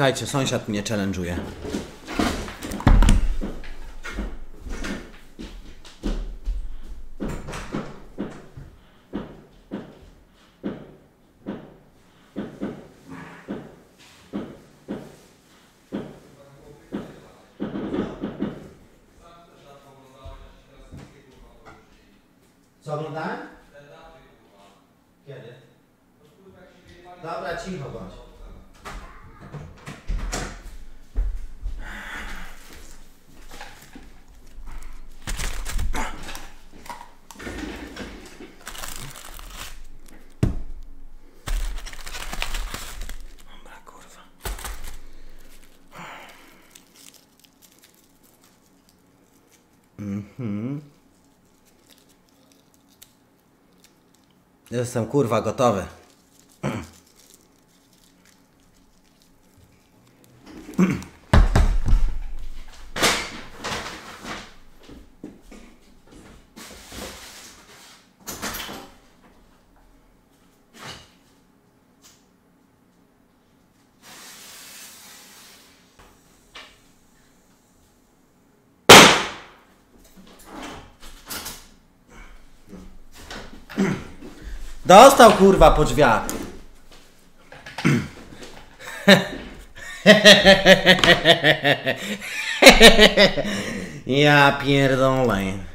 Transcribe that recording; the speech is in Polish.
Czekajcie, sąsiad mnie challenge'uje. Co oglądałem? Kiedy? Dobra, cicho bądź. Dobra, kurwa. Jestem kurwa gotowy. Dostał kurwa po drzwiach. Ja pierdolę.